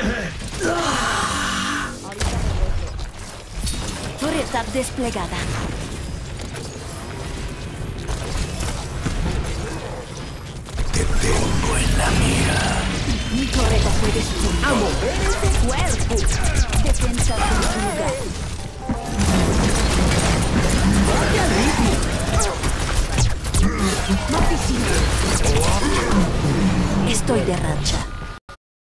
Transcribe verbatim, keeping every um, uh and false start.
Torreta desplegada. Te tengo en la mira. Mi torreta fue destruida. ¡A mover ese cuerpo! Defensa en su lugar. ¡Vaya ritmo! Estoy de racha.